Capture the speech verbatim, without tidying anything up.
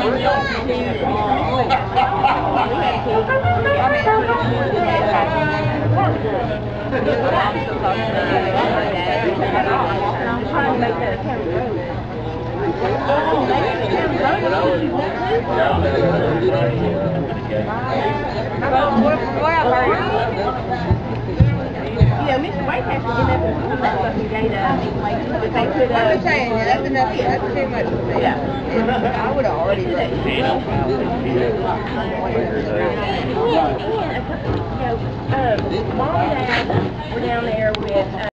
Yeah, Mister White has to get up and put that fucking gate up. If they could, uh, I'm just saying, yeah, that's enough. That's too much for me. Yeah. I would have already done it. And, and a couple, you know, um, Mom and Dad were down there with. Uh,